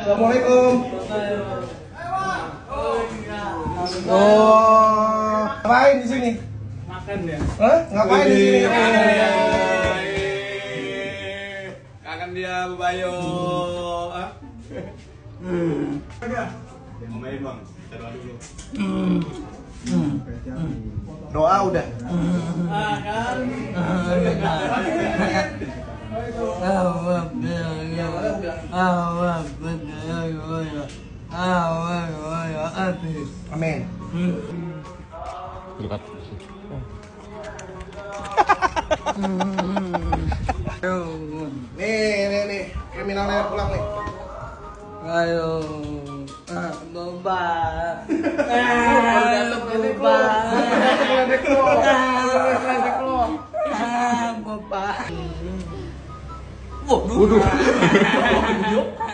Assalamualaikum. Oh, ngapain di sini? Makan ya? Hah? Ngapain di sini? Kangen dia, Bayo. Mau main bang, kita doa dulu. Doa udah. Amin. Dekat. Nih. Kriminalnya pulang nih. Ayo, Bapak. Bapak. Waduh.